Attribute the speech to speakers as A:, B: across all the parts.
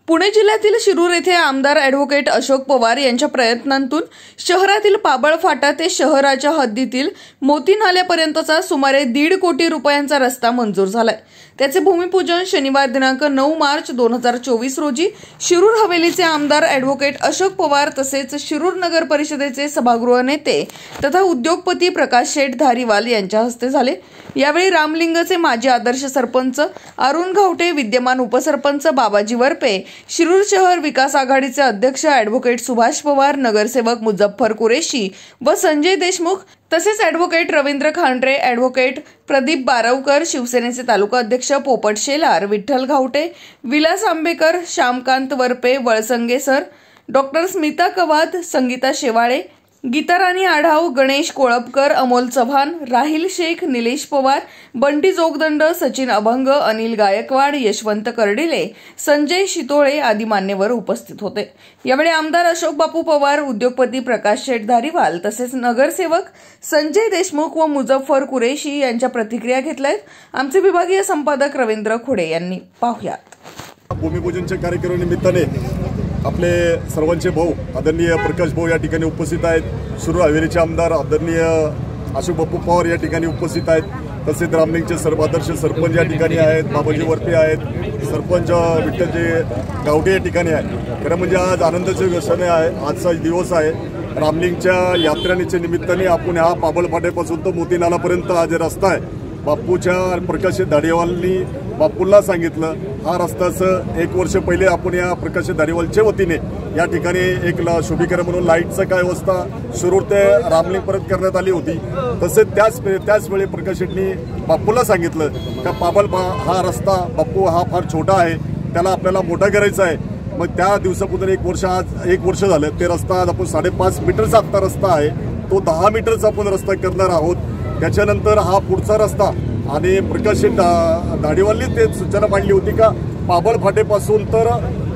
A: पुणे जिल्ह्यातील शिरूर येथे आमदार ॲडव्होकेट अशोक पवार यांच्या प्रयत्नांतून शहरातील पाबळ फाटा ते शहराच्या हद्दीतील मोती नाल्यापर्यंतचा सुमारे 1.5 कोटी रुपयांचा रस्ता मंजूर झालाय। त्याचे भूमिपूजन शनिवार दिनांक 9 मार्च 2024 रोजी शिरूर हवेलीचे आमदार ॲडव्होकेट अशोक पवार तसेच शिरूर नगर परिषदेचे सभागृह नेते तथा उद्योगपती प्रकाश शेठ धारीवाल यांच्या हस्ते झाले। यावेळी रामलिंगचे माजी आदर्श सरपंच अरुण घावटे, विद्यमान उपसरपंच बाबाजी वरपे, शिरूर शहर विकास आघाडीचे अध्यक्ष ॲडव्होकेट सुभाष पवार, नगरसेवक मुझफ्फर कुरेशी व संजय देशमुख तसेच ॲडव्होकेट रवींद्र खांड्रे, ॲडव्होकेट प्रदीप बारवकर, शिवसेनेचे तालुका अध्यक्ष पोपट शेलार, विठ्ठल घावटे, विलास आंबेकर, श्यामकांत वरपे, वळसंगे सर, डॉक्टर स्मिता कवाद, संगीता शेवाळे, गीताराणी आढाव, गणेश कोळपकर, अमोल चव्हाण, राहिल शेख, निलेश पवार, बंटी जोगदंड, सचिन अभंग, अनिल गायकवाड, यशवंत कर्डिले, संजय शितोळे आदी मान्यवर उपस्थित होते। यावेळी आमदार अशोक बापू पवार, उद्योगपती प्रकाश शेठ धारीवाल तसेच नगरसेवक संजय देशमुख व मुझफ्फर कुरेशी यांच्या प्रतिक्रिया घेतल्यात। आमचे विभागीय संपादक रवींद्र खुडे यांनी पाहुयात।
B: भूमिपूजनच्या कार्यक्रमानिमित्ताने आपले सर्वांचे भाऊ आदरणीय प्रकाश भाऊ या ठिकाणी उपस्थित आहेत। शिरूर हवेलीचे आमदार आदरणीय अशोक बापू पवार या ठिकाणी उपस्थित आहेत। तसेच रामलिंगचे सर्वादर्श सरपंच या ठिकाणी आहेत, बाबाजी वरपे आहेत, सरपंच विठ्ठलजी गावटे या ठिकाणी आहेत। खरं म्हणजे आज आनंदाचे क्षण आहे, आजचा दिवस आहे। रामलिंगच्या यात्रेच्या निमित्ताने आपण हा पाबळ फाट्यापासून तो मोती नालापर्यंत हा जे रस्ता आहे, बापूच्या प्रकाश धारीवालनी बापूला सांगितलं हा रस्त्याचं 1 वर्ष पहिले आपण या प्रकाश धारीवालच्या वतीने या ठिकाणी एक शुभीकरण म्हणून लाईटचं काय व्यवस्था शिरूर ते रामलिंगपर्यंत करण्यात आली होती। तसेच त्याच वेळी प्रकाश शेट्टी बापूला सांगितलं का पाबळ हा रस्ता बापू हा फार छोटा आहे, त्याला आपल्याला मोठा करायचा आहे। मग त्या दिवसापासून 1 वर्ष आज 1 वर्ष झालं ते रस्ता आज आपण 5.5 मीटरचा आत्ता रस्ता आहे, तो 10 मीटरचा आपण रस्ता करणार आहोत। त्याच्यानंतर हा पुढचा रस्ता आणि प्रकाश शेठ धारीवालनी ते सूचना मांडली होती का पाबळ फाटेपासून तर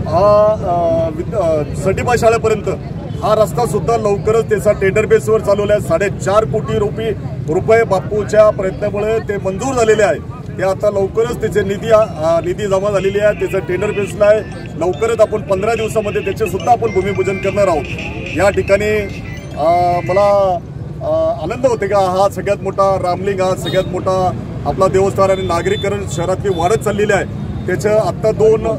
B: सटीबा शाळेपर्यंत हा रस्ता सुद्धा लवकरच त्याचा टेंडर बेसवर चालवला आहे। 4.5 कोटी रुपये बापूच्या प्रयत्नामुळे ते मंजूर झालेले आहे। ते आता लवकरच त्याचे निधी जमा झालेली आहे, त्याचा टेंडर बेसला आहे। लवकरच आपण 15 दिवसामध्ये त्याचे सुद्धा आपण भूमिपूजन करणार आहोत। या ठिकाणी मला आनंद होते का हा सगळ्यात मोठा रामलिंग, हा सगळ्यात मोठा आपला देवस्थान आणि नागरीकरण शहरातली वाढत चाललेली आहे। त्याचं आत्ता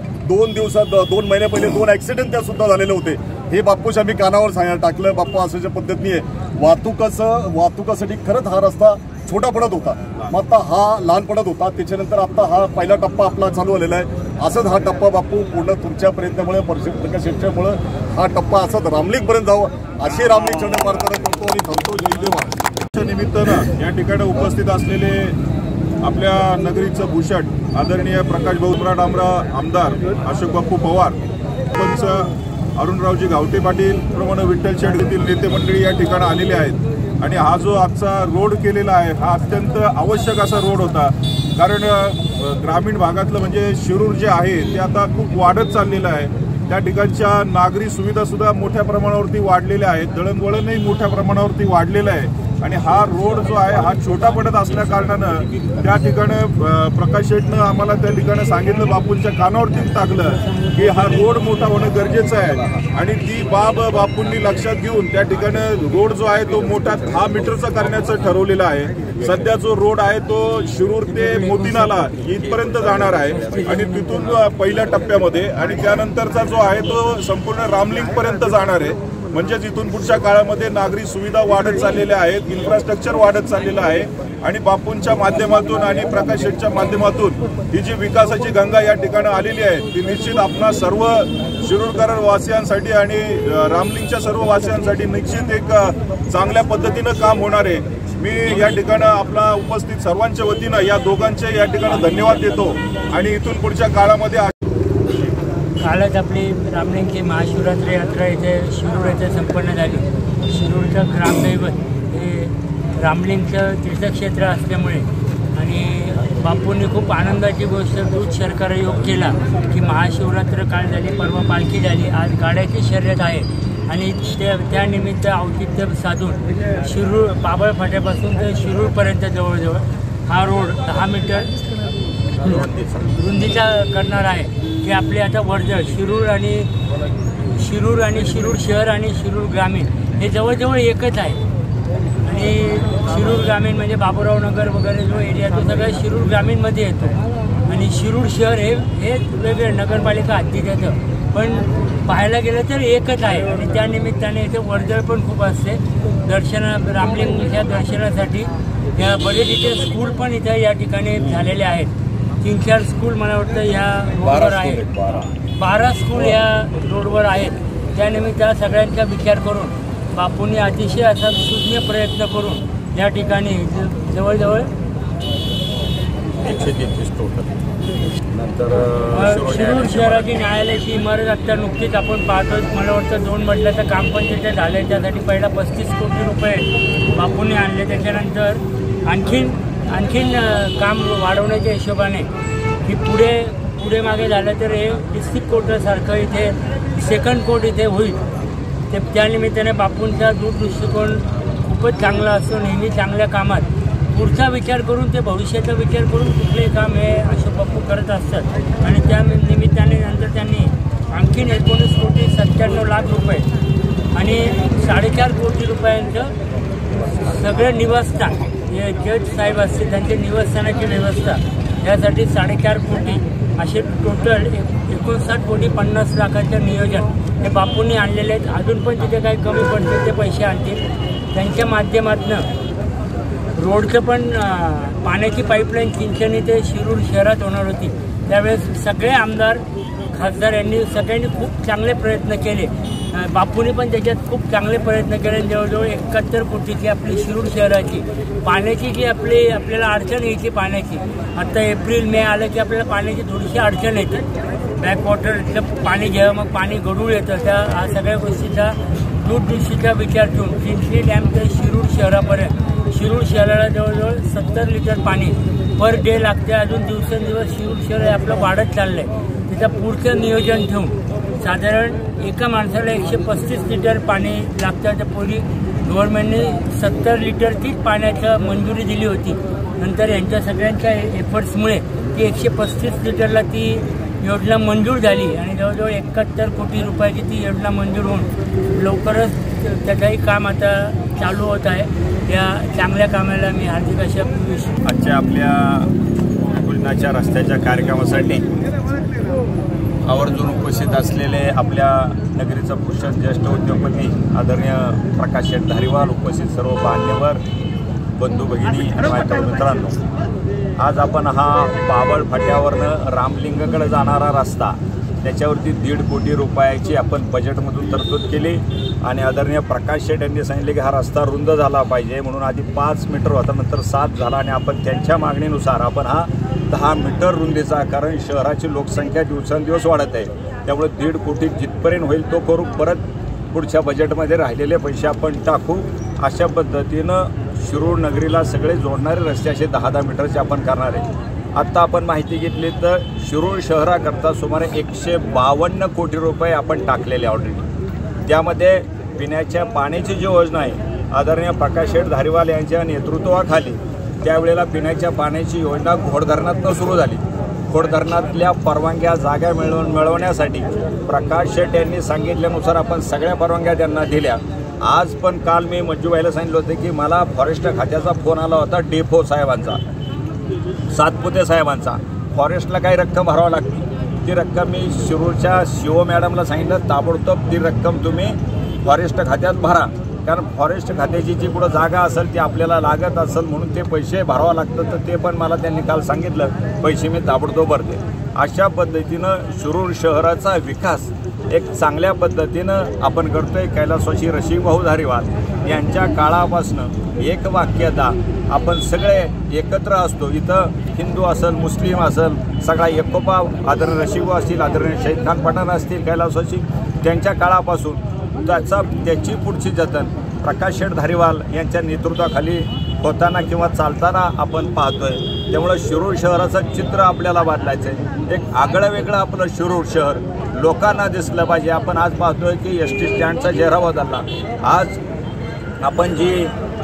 B: 2 महिने पहिले 2 ॲक्सिडेंट त्या सुद्धा झालेले होते। हे बापूच्या आम्ही कानावर सांगायला टाकलं, बापू अशाच्या पद्धतीने वाहतुकासाठी खरंच हा रस्ता छोटा पडत होता, मग आता हा लहान पडत होता। त्याच्यानंतर आता हा पहिला टप्पा आपला चालू झालेला आहे। असंच हा टप्पा बापू पूर्ण तुमच्या प्रयत्नामुळे प्रकाश शेट्टीमुळे हा टप्पा असंच रामलिंगपर्यंत जावं अशी रामलिंग चरण प्रार्थना करतो आणि थांबतो। जय देवा। निमित्तानं या ठिकाणी उपस्थित असलेले आपल्या नगरीचं भूषण आदरणीय प्रकाश भाऊ आमदार अशोक बापू पवार, सरपंच अरुणरावजी घावटे पाटील प्रमाणे विठ्ठल शेठ येथील नेते मंडळी या ठिकाणी आलेले आहेत। आणि हा जो आजचा रोड केलेला आहे हा अत्यंत आवश्यक असा रोड होता, कारण ग्रामीण भागातलं म्हणजे शिरूर जे आहे ते आता खूप वाढत चाललेलं आहे। त्या ठिकाणच्या नागरी सुविधा सुद्धा मोठ्या प्रमाणावरती वाढलेल्या आहेत, दळणवळणही मोठ्या प्रमाणावरती वाढलेलं आहे। आणि हा रोड जो आहे हा छोटा पडत असल्या कारणानं त्या ठिकाणी प्रकाश शेठनं आम्हाला त्या ठिकाणी सांगितलं, बापूंच्या कानावरती टाकलं की हा रोड मोठा होणं गरजेचं आहे। आणि ती बाब बापूंनी लक्षात घेऊन त्या ठिकाणी रोड जो आहे तो मोठा 10 मीटरचा करण्याचं ठरवलेलं आहे। सध्या जो रोड आहे तो शिरूर ते मोती नाला इथपर्यंत जाणार आहे आणि तिथून पहिल्या टप्प्यामध्ये आणि त्यानंतरचा जो आहे तो संपूर्ण रामलिंगपर्यंत जाणार आहे। म्हणजेच इथून पुढच्या काळामध्ये नागरी सुविधा वाढत चाललेल्या आहेत, इन्फ्रास्ट्रक्चर वाढत चाललेलं आहे आणि बापूंच्या माध्यमातून आणि प्रकाश शेठच्या माध्यमातून ही जी विकासाची गंगा या ठिकाणी आलेली आहे ती निश्चित आपणा सर्व शिरूरकर वासियांसाठी आणि रामलिंगच्या सर्व वासियांसाठी निश्चित एक चांगल्या पद्धतीनं काम होणार आहे। मी या ठिकाणी आपला उपस्थित सर्वांच्या वतीनं या दोघांचे या ठिकाणी धन्यवाद देतो आणि इथून पुढच्या काळामध्ये
C: कालच आपली रामलिंगची महाशिवरात्री यात्रा इथे शिरूर येथे संपन्न झाली। शिरूरचं ग्रामदैवत हे रामलिंगचं तीर्थक्षेत्र असल्यामुळे आणि बापूंनी खूप आनंदाची गोष्ट दूध शर्करा योग केला की महाशिवरात्र काल झाली, परवा पालखी झाली, आज गाड्याची शर्यत आहे आणि त्यानिमित्त औचित्य साधून शिरूर पाबळ फाट्यापासून ते शिरूरपर्यंत जवळजवळ हा रोड 10 मीटर रुंदीचा करणार आहे की आपले आता वर्दळ शिरूर आणि शिरूर शहर आणि शिरूर ग्रामीण हे जवळजवळ एकच आहे. आणि शिरूर ग्रामीण म्हणजे बाबूराव नगर वगैरे जो एरिया तो सगळा शिरूर ग्रामीणमध्ये येतो आणि शिरूर शहर हे वेगळे नगरपालिका हद्दीत येतं. पण पाहायला गेलं तर एकच आहे आणि त्यानिमित्ताने इथे वर्दळ पण खूप असते. रामलिंगच्या दर्शनासाठी या बरेच इथे स्कूल पण इथे या ठिकाणी झालेले आहेत. 3-4 स्कूल मला वाटतं या रोडवर आहेत. 12 स्कूल या रोडवर आहेत. त्यानिमित्त सगळ्यांचा विचार करून बापूंनी अतिशय असा सुज्ञ प्रयत्न करून या ठिकाणी जवळजवळ
D: 133 टोटल. नंतर
C: शिरूर शहराची न्यायालयाची इमारत आता नुकतीच आपण पाहतोय. मला वाटतं 2 मजल्याचं काम पण तिथे झालं. त्यासाठी पहिला 35 कोटी रुपये बापूंनी आणले. त्याच्यानंतर आणखीन काम वाढवण्याच्या हिशोबाने की पुढे मागे झालं तर हे डिस्ट्रिक्ट कोर्टासारखं इथे सेकंड कोर्ट इथे होईल. ते त्यानिमित्ताने बापूंचा दूरदृष्टिकोन खूपच चांगला असतो. नेहमी चांगल्या कामात पुढचा विचार करून ते भविष्याचा विचार करून कुठलेही काम हे अशोक बापू करत असतात. आणि त्या निमित्ताने नंतर त्यांनी आणखीन 19,97,00,000 रुपये आणि 4.5 कोटी रुपयांचं सगळं निवासस्थान जे जज साहेब असतील त्यांच्या निवासस्थानाची व्यवस्था यासाठी 4.5 कोटी असे टोटल 59,50,00,000चं नियोजन हे बापूंनी आणलेले आहेत. अजून पण तिथे काही कमी पडतील ते पैसे आणतील. त्यांच्या माध्यमातून रोडचं पण पाण्याची पाईपलाईन चिंचणी ते शिरूर शहरात होणार होती. त्यावेळेस सगळे आमदार खासदार यांनी सगळ्यांनी खूप चांगले प्रयत्न केले. बापूंनी पण त्याच्यात खूप चांगले प्रयत्न केले. जवळजवळ 71 कोटीची आपली शिरूर शहराची पाण्याची जी आपल्याला अडचण यायची पाण्याची. आता एप्रिल मे आलं की आपल्याला पाण्याची थोडीशी अडचण येते. बॅकवॉटरचं पाणी जेव्हा मग पाणी गढूळ येतं त्या सगळ्या गोष्टीचा दूरदृष्टीचा विचार ठेवून चिंचणी डॅम ते शिरूर शहरापर्यंत शिरूर शहराला जवळजवळ 70 लिटर पाणी पर डे लागते. अजून दिवसेंदिवस शिरूर शहर हे आपलं वाढत चाललं आहे. त्याचं पुढचं नियोजन ठेवून साधारण एका माणसाला 135 लिटर पाणी लागतं. तर पूर्वी गव्हर्नमेंटने 70 लिटरचीच पाण्याचं मंजुरी दिली होती. नंतर यांच्या सगळ्यांच्या एफर्ट्समुळे ती 135 लिटरला ती योजना मंजूर झाली आणि जवळजवळ 71 कोटी रुपयाची ती योजना मंजूर होऊन लवकरच त्याचंही काम आता चालू होत आहे. या चांगल्या कामाला मी हार्दिक अभिनंदन.
D: आजच्या आपल्या भुजनाच्या रस्त्याच्या कार्यक्रमासाठी आवर्जून उपस्थित असलेले आपल्या नगरीचा भूषण ज्येष्ठ उद्योगपती आदरणीय प्रकाश शेठ धारीवाल, उपस्थित सर्व मान्यवर बंधू भगिनी आणि माझ्या मित्रांनो, आज आपण हा बाबळ फाट्यावरनं रामलिंगकडे जाणारा रस्ता त्याच्यावरती 1.5 कोटी रुपयाची आपण बजेटमधून तरतूद केली. आणि आदरणीय प्रकाश शेठ यांनी सांगितले की हा रस्ता रुंद झाला पाहिजे म्हणून आधी 5 मीटर होता, नंतर 7 झाला आणि आपण त्यांच्या मागणीनुसार आपण हा 10 मीटर रुंदीचा, कारण शहराची लोकसंख्या दिवसेंदिवस वाढत आहे त्यामुळे 1.5 कोटी जिथपर्यंत होईल तो करू. परत पुढच्या बजेटमध्ये राहिलेले पैसे आपण टाकू. अशा पद्धतीनं शिरूर नगरीला सगळे जोडणारे रस्ते असे 10-10 मीटरचे आपण करणार आहे. आत्ता आपण माहिती घेतली तर शिरूर शहराकरता सुमारे 152 कोटी रुपये आपण टाकलेले ऑलरेडी. त्यामध्ये पिण्याच्या पाण्याची जी योजना आहे आदरणीय प्रकाश शेठ धारीवाल यांच्या नेतृत्वाखाली त्यावेळेला पिण्याच्या पाण्याची योजना घोडधरणातनं सुरू झाली. घोडधरणातल्या परवानग्या जागा मिळवण्यासाठी प्रकाश शेठ यांनी सांगितल्यानुसार आपण सगळ्या परवानग्या त्यांना दिल्या. आज पण काल मी मंजूबाईला सांगितलं होतं की मला फॉरेस्ट खात्याचा फोन आला होता डेफो साहेबांचा, सातपुते साहेबांचा. फॉरेस्टला काही रक्कम भरावं लागते, ती रक्कम मी शिरूरच्या शिओ मॅडमला सांगितलं ताबडतोब ती रक्कम तुम्ही फॉरेस्ट खात्यात भरा, कारण फॉरेस्ट खात्याची जी कुठं जागा असेल ती आपल्याला लागत असेल म्हणून ते पैसे भरावं लागतं. तर ते पण मला त्यांनी काल सांगितलं, पैसे मी ताबडतोब भरते. अशा पद्धतीनं शिरूर शहराचा विकास एक चांगल्या पद्धतीनं आपण करतोय. कैलासवासी रसिकभाऊ धारीवाल यांच्या काळापासनं एक वाक्यता आपण सगळे एकत्र असतो. इथं हिंदू असेल, मुस्लिम असेल, सगळा एकोपा आदरणीय रसिकभाऊ असतील, आदरणीय शहीद खान पठाण असतील, कैलासवासी त्यांच्या काळापासून त्याची पुढची जतन प्रकाश शेठ धारीवाल यांच्या नेतृत्वाखाली होताना किंवा चालताना आपण पाहतोय. त्यामुळं शिरूर शहराचं चित्र आपल्याला बदलायचं आहे. एक आगळं वेगळं आपलं शिरूर शहर लोकांना दिसलं पाहिजे. आपण आज पाहतोय की एस टी स्टँडचा चेहरा बदलला. आज आपण जी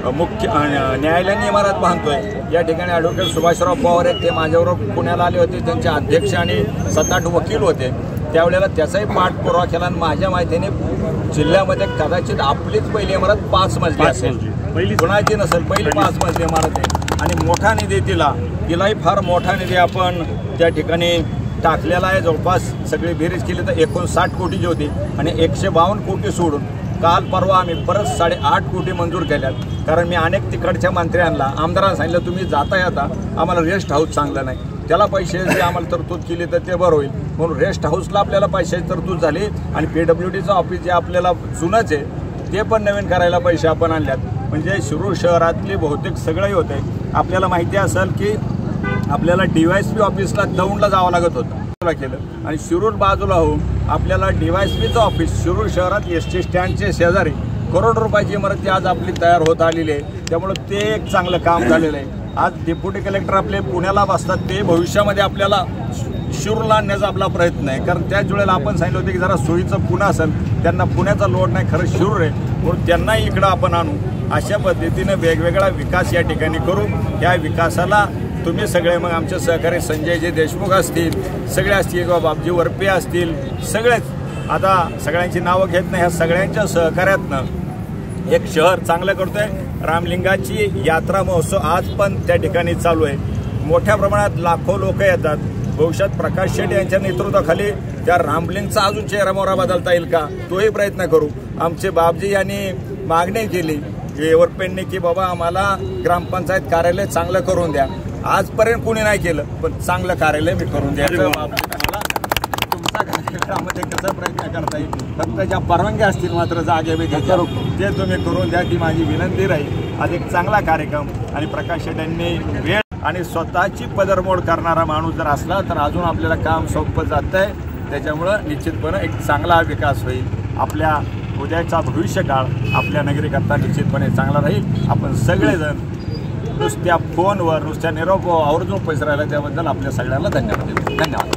D: मुख्य न्यायालयीन इमारत बांधतोय। या ठिकाणी ॲडव्होकेट सुभाषराव पवार आहेत, ते माझ्याबरोबर पुण्याला आले होते, त्यांचे अध्यक्ष आणि 7-8 वकील होते। त्यावेळेला त्याचाही पाठपुरावा केला आणि माझ्या माहितीने जिल्ह्यामध्ये कदाचित आपलीच पहिली इमारत 5 मजली असेल, कुणाची नसेल, पहिली 5 मजली इमारत आहे आणि मोठा निधी तिलाही फार मोठा निधी आपण त्या ठिकाणी टाकलेला आहे। जवळपास सगळी बेरीज केली तर 59 कोटीची होती आणि 152 कोटी सोडून काल परवा आम्ही परत 8.5 कोटी मंजूर केल्यात। कारण मी अनेक तिकडच्या मंत्र्यांना आमदारांना सांगितलं तुम्ही जाता येता आम्हाला रेस्ट हाऊस चांगलं नाही, त्याला पैसे जे आम्हाला तरतूद केली तर ते बरं होईल म्हणून रेस्ट हाऊसला आपल्याला पैशाची तरतूद झाली आणि PWDचं ऑफिस जे आपल्याला जुनंच आहे ते पण नवीन करायला पैसे आपण आणल्यात। म्हणजे शिरूर शहरातली बहुतेक सगळंही होते। आपल्याला माहिती असेल की आपल्याला DYSP ऑफिसला दौंडला जावं लागत होतं केलं आणि शिरूर बाजूला होऊन आपल्याला DYSPचं ऑफिस शिरूर शहरात ST स्टँडचे शेजारी करोड रुपयाची इमारत आज आपली तयार होत आलेली आहे। त्यामुळे ते एक चांगलं काम झालेलं आहे। आज डेप्युटी कलेक्टर आपले पुण्याला बसतात, ते भविष्यामध्ये आपल्याला शिरूरला आणण्याचा आपला प्रयत्न आहे। कारण त्याच वेळेला आपण सांगितलं होतं की जरा सोयीचं पुणे असेल, त्यांना पुण्याचा लोड नाही, खरं शिरूर आहे म्हणून त्यांनाही इकडं आपण आणू। अशा पद्धतीनं वेगवेगळा विकास या ठिकाणी करू। या विकासाला तुम्ही सगळे मग आमचे सहकारी संजयजी देशमुख असतील, सगळे असतील किंवा बापजी वरपे असतील, सगळेच आता सगळ्यांची नावं घेत नाही, ह्या सगळ्यांच्या सहकार्यातनं एक शहर चांगलं करतोय। रामलिंगाची यात्रा महोत्सव आज पण त्या ठिकाणी चालू आहे, मोठ्या प्रमाणात लाखो लोक येतात। भविष्यात प्रकाश शेट यांच्या नेतृत्वाखाली त्या रामलिंगचा अजून चेहरामोहरा बदलता येईल का तोही प्रयत्न करू। आमचे बापजी यांनी मागणी केली वरपेंनी की बाबा आम्हाला ग्रामपंचायत कार्यालय चांगलं करून द्या। आजपर्यंत कोणी नाही केलं, पण चांगलं कार्यालय मी करून द्यायचं। मला तुमचा कार्यक्रमामध्ये कसा प्रयत्न करता येईल, फक्त ज्या परवानग्या असतील मात्र जागे वेगळे ते तुम्ही करून द्या, ती माझी विनंती राहील। आज एक चांगला कार्यक्रम आणि प्रकाश शेट यांनी वेळ आणि स्वतःची पदरमोड करणारा माणूस जर असला तर अजून आपल्याला काम सोपं जात आहे। त्याच्यामुळं निश्चितपणे एक चांगला विकास होईल। आपल्या उद्याचा भविष्यकाळ आपल्या नगरीकरता निश्चितपणे चांगला राहील। आपण सगळेजण नुसत्या फोनवर नुसत्या निरोप आवर्जून पैसे राहिला त्याबद्दल आपल्या सगळ्यांना धन्यवाद देतो। धन्यवाद।